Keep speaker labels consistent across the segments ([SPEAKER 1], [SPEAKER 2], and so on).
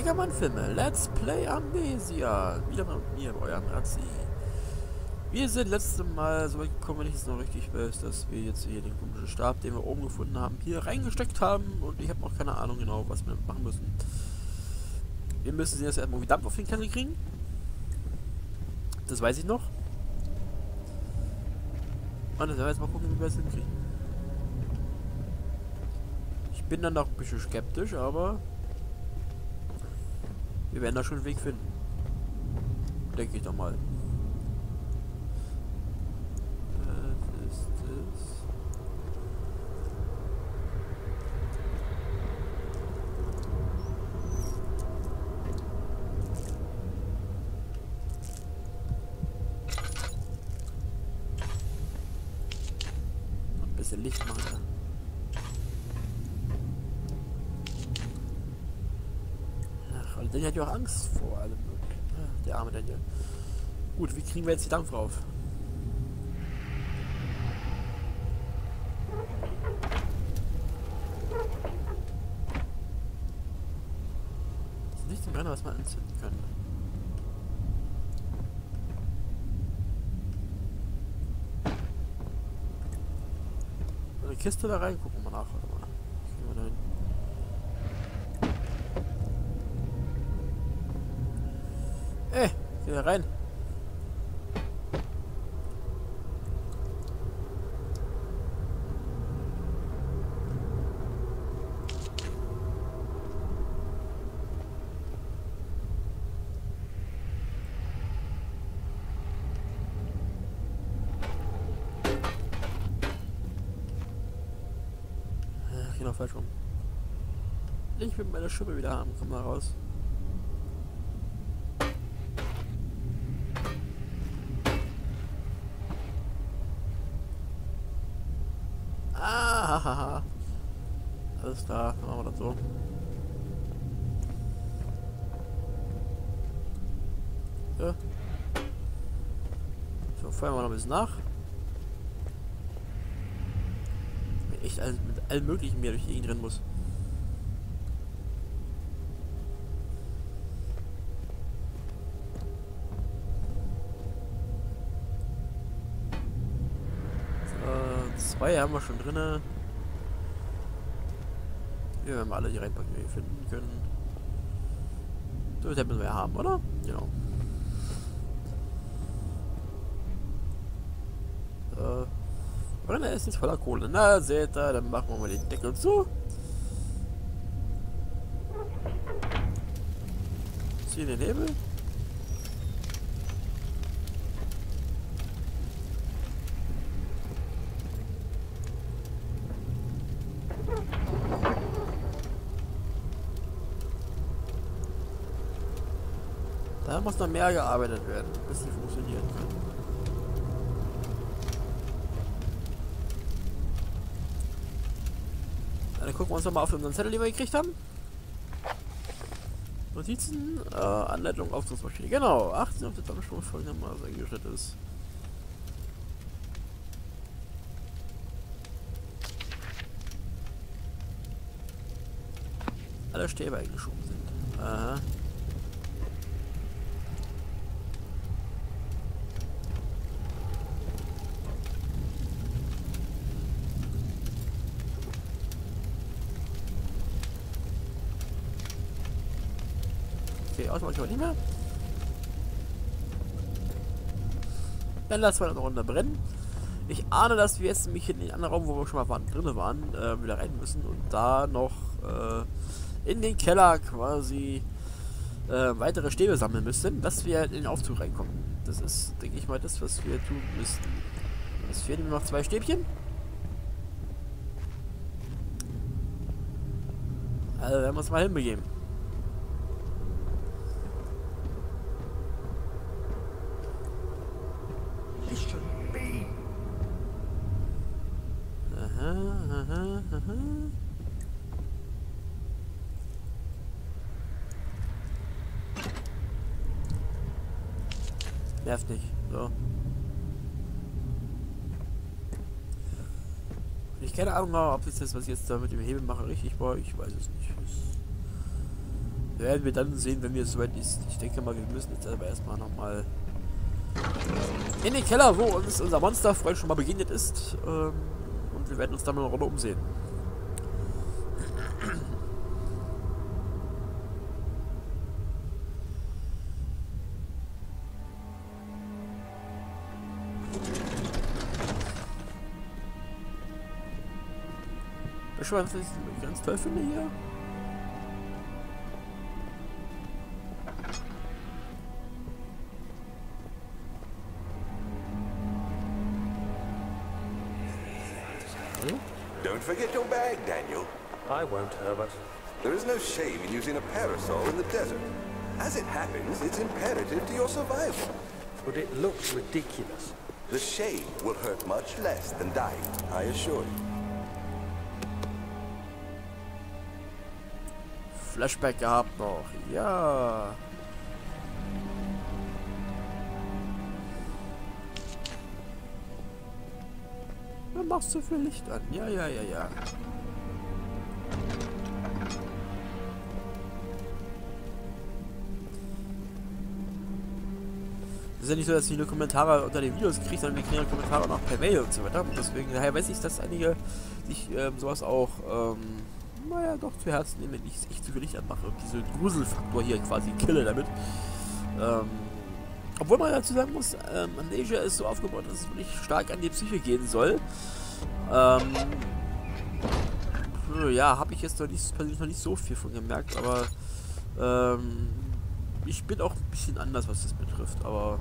[SPEAKER 1] Filme. Let's Play Amnesia. Wieder mal mit mir, eurem Razzi. Wir sind letztes Mal so weit gekommen, wenn ich es noch richtig weiß, dass wir jetzt hier den komischen Stab, den wir oben gefunden haben, hier reingesteckt haben. Und ich habe noch keine Ahnung genau, was wir machen müssen. Wir müssen jetzt erstmal Dampf auf den Kessel kriegen. Das weiß ich noch. Und jetzt werden wir jetzt mal gucken, wie wir es hinkriegen. Ich bin dann noch ein bisschen skeptisch, aber wir werden da schon einen Weg finden. Denke ich doch mal. Was ist das? Ein bisschen Licht machen kann. Ach, Daniel hat ja auch Angst vor allem. Ach, der arme Daniel. Gut, wie kriegen wir jetzt die Dampf rauf? Das ist nichts im Brenner, was man anzünden kann. Eine Kiste da rein, gucken wir mal nach. Warte mal. Gehen wir da hin. Geh da rein. Ach, genau falsch rum. Ich will meine Schippe wieder haben. Komm mal raus. Hahaha. Alles klar, dann machen wir das so. Ja. So, feuern wir noch ein bisschen nach. Echt mit allem möglichen mehr durch die Gegend rennen muss. So, 2 haben wir schon drinne. Wir werden alle die reinpacken, die wir finden können. So, das müssen wir ja haben, oder? Genau. Brenner ist jetzt voller Kohle. Na, seht ihr, dann machen wir mal den Deckel zu. Ziehen den Hebel. Da muss noch mehr gearbeitet werden, bis die funktionieren können. Dann gucken wir uns nochmal auf unseren Zettel, den wir gekriegt haben. Notizen, Anleitung, Aufzugsmaschine. Genau, 18 auf der Dampfspur folgendermaßen eingestellt ist. Alle Stäbe eingeschoben sind. Aha. Okay, ausmachen wir nicht mehr. Dann lassen wir noch eine Runde brennen. Ich ahne, dass wir jetzt nämlich in den anderen Raum, wo wir schon mal drin waren, wieder rein müssen und da noch in den Keller quasi weitere Stäbe sammeln müssen, dass wir in den Aufzug reinkommen. Das ist, denke ich mal, das, was wir tun müssen. Es fehlen nur noch 2 Stäbchen. Also werden wir uns mal hinbegeben. Nervt nicht. So. Ich keine Ahnung, ob es das, was ich jetzt da mit dem Hebel mache, richtig war. Ich weiß es nicht. Werden wir dann sehen, wenn wir es soweit ist. Ich denke mal, wir müssen jetzt aber erstmal nochmal in den Keller, wo uns unser Monsterfreund schon mal begegnet ist. Und wir werden uns dann mal eine Runde umsehen. Weißt du, was ich ganz toll finde hier?
[SPEAKER 2] Don't forget your bag, Daniel.
[SPEAKER 3] I won't, Herbert.
[SPEAKER 2] There is no shame in using a parasol in the desert. As it happens, it's imperative to your survival.
[SPEAKER 3] But it looks ridiculous.
[SPEAKER 2] The shame will hurt much less than dying, I assure you.
[SPEAKER 1] Flashback gehabt noch. Ja. Was machst du für Licht an? Ja. Es ist ja nicht so, dass ihr nur Kommentare unter den Videos kriegt, sondern wir kriegen ja Kommentare noch per Mail und so weiter. Und deswegen, daher weiß ich, dass einige sich sowas auch, naja, doch zu Herzen nehmen, wenn ich echt zu viel Licht anmache und diese Gruselfaktor hier quasi kille damit. Obwohl man dazu sagen muss, Amnesia ist so aufgebaut, dass es wirklich stark an die Psyche gehen soll. Ja, habe ich jetzt persönlich noch nicht so viel von gemerkt, aber ich bin auch ein bisschen anders, was das betrifft, aber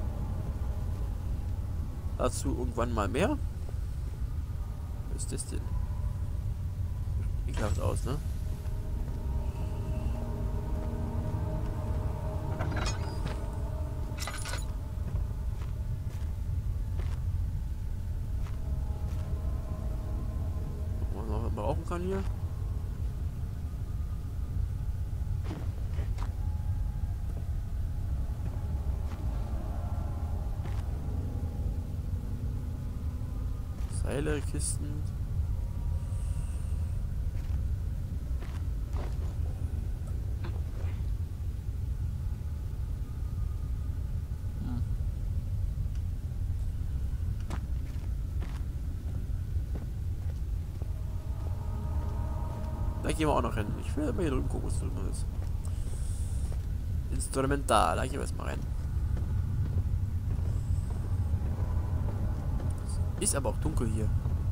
[SPEAKER 1] dazu irgendwann mal mehr. Was ist das denn? Ekelhaft aus, ne? Gucken wir mal, was man rauchen kann hier. Seile, Kisten. Da gehen wir auch noch hin. Ich will mal hier drüben gucken, was drüben ist. Instrumental, da gehen wir erstmal rein. Ist aber auch dunkel hier.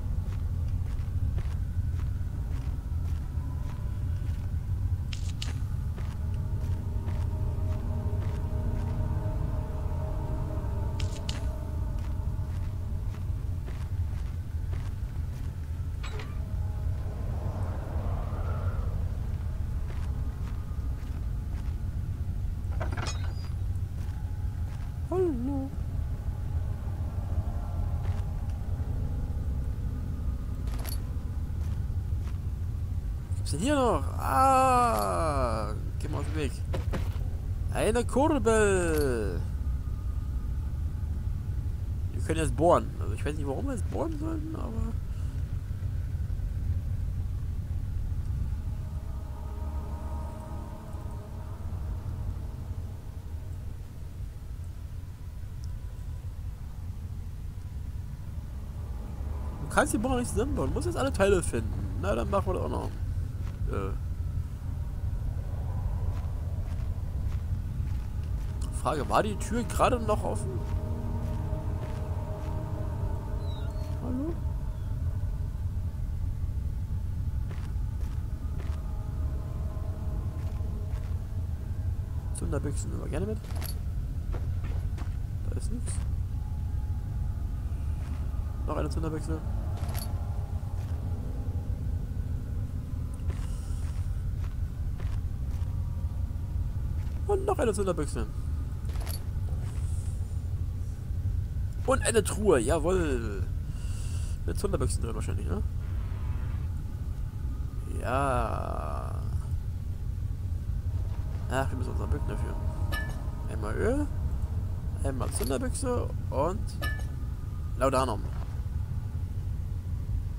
[SPEAKER 1] Hallo. Was ist denn hier noch? Ah, geh mal auf den Weg. Eine Kurbel. Wir können jetzt bohren. Also ich weiß nicht, warum wir jetzt bohren sollten, aber... Du kannst die Bohrer nicht zusammenbauen. Du musst jetzt alle Teile finden. Na, dann machen wir das auch noch. Frage, war die Tür gerade noch offen? Hallo? Zunderbüchsen nehmen wir gerne mit. Da ist nichts. Noch eine Zunderbüchse. Und noch eine Zunderbüchse. Und eine Truhe, jawohl. Mit Zunderbüchsen drin wahrscheinlich, ne? Ja. Ach, wir müssen unseren Büchsen dafür. Einmal Öl. Einmal Zunderbüchse und Laudanum.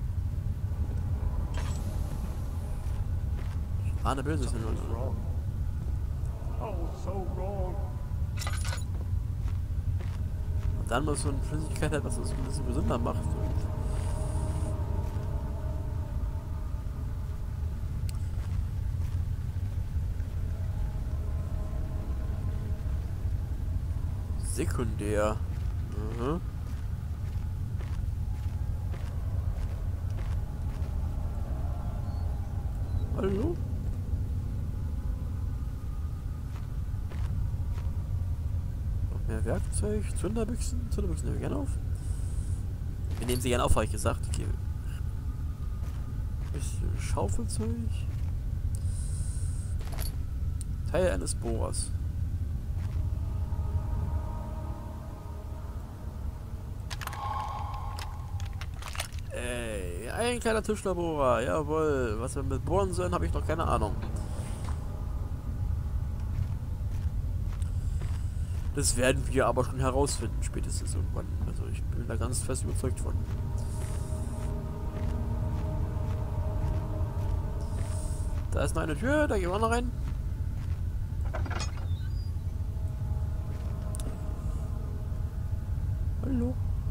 [SPEAKER 1] Ich ahne Böses in uns. Und dann muss so eine Flüssigkeit halt, was das ein bisschen gesünder macht. Und sekundär. Mhm. Hallo? Noch mehr Werkzeug, Zünderbüchsen. Zünderbüchsen nehmen wir gerne auf. Wir nehmen sie gerne auf, habe ich gesagt. Okay. Bisschen Schaufelzeug. Teil eines Bohrers. Ey, ein kleiner Tischlerbohrer. Jawohl. Was wir mit bohren sollen, habe ich noch keine Ahnung. Das werden wir aber schon herausfinden, spätestens irgendwann. Also ich bin da ganz fest überzeugt von. Da ist noch eine Tür, da gehen wir noch rein. Hallo.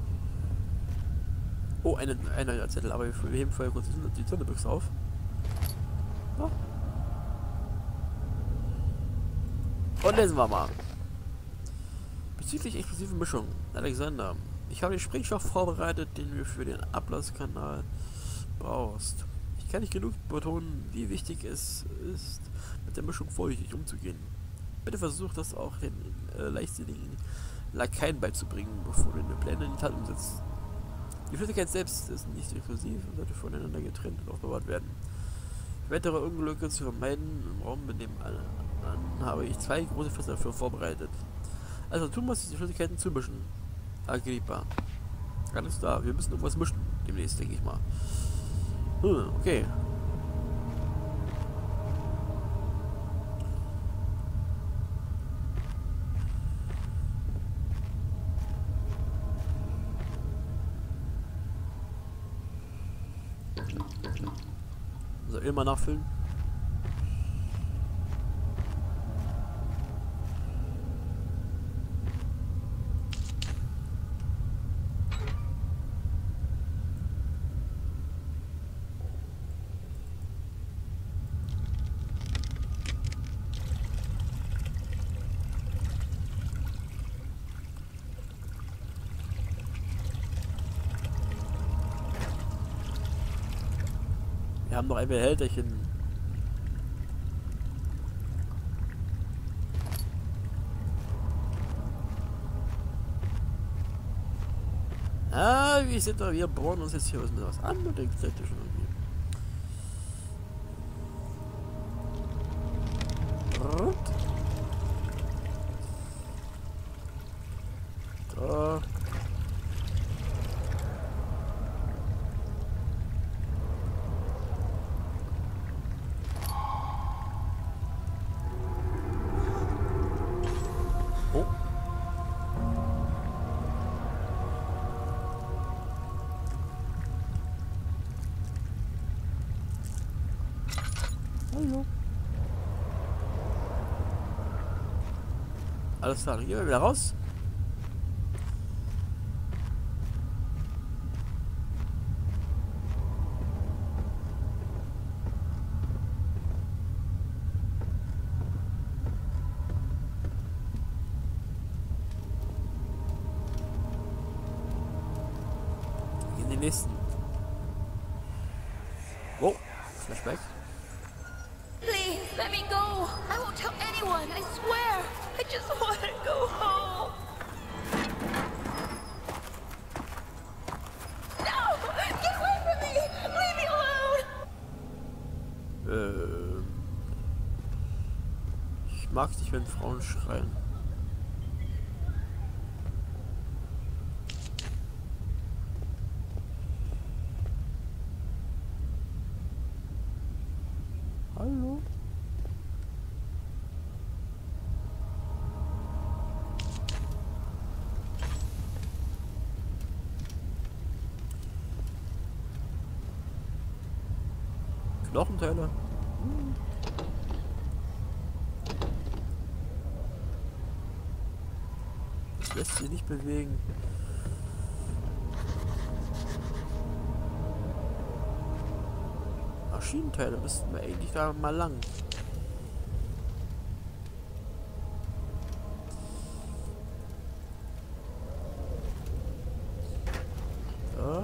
[SPEAKER 1] Oh, eine Zettel, aber wir heben vorher kurz die Zündebüchse auf. Ja. Und lesen wir mal. Bezüglich explosiven Mischungen. Alexander, ich habe den Sprengstoff vorbereitet, den du für den Ablasskanal brauchst. Ich kann nicht genug betonen, wie wichtig es ist, mit der Mischung vorsichtig umzugehen. Bitte versuch das auch den leichtsinnigen Lakaien beizubringen, bevor du deine Pläne in die Tat umsetzt. Die Flüssigkeit selbst ist nicht explosiv und sollte voneinander getrennt und aufbewahrt werden. Für weitere Unglücke zu vermeiden, im Raum mit dem habe ich 2 große Fässer dafür vorbereitet. Also tun muss, die Flüssigkeiten zu mischen. Agrippa. Alles klar, wir müssen irgendwas mischen demnächst, denke ich mal. Okay. So, immer nachfüllen. Wir haben noch ein Behälterchen. Ah, wie sind wir bohren uns jetzt hier was an und den schon irgendwie. Da. Oh. Hallo. Alles klar, dann gehen wir wieder raus. In den nächsten. Oh, Flashback.
[SPEAKER 4] Please, let me go. I won't tell anyone, I swear. I just want to go home. No! Get away from me! Leave me alone!
[SPEAKER 1] Ich mag nicht, wenn Frauen schreien. Hallo? Knochenteile. Das lässt sich nicht bewegen. Maschinenteile müssten wir eigentlich da mal lang. So.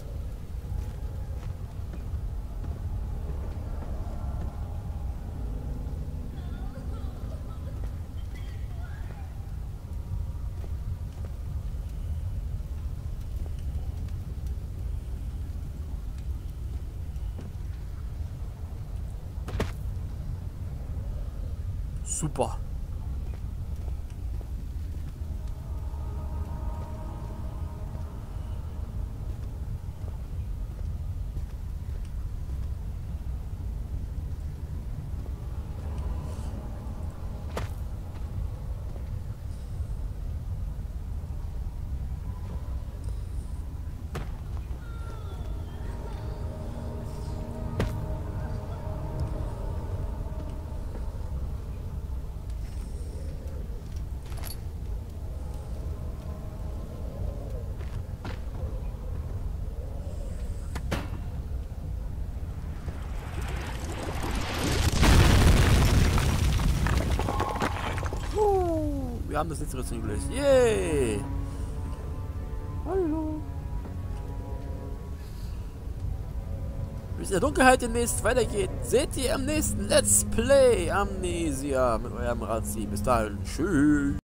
[SPEAKER 1] Super. Wir haben das letzte Rätsel gelöst. Yay! Hallo! Wie es in der Dunkelheit demnächst weitergeht, seht ihr am nächsten Let's Play Amnesia mit eurem Razi. Bis dahin. Tschüss!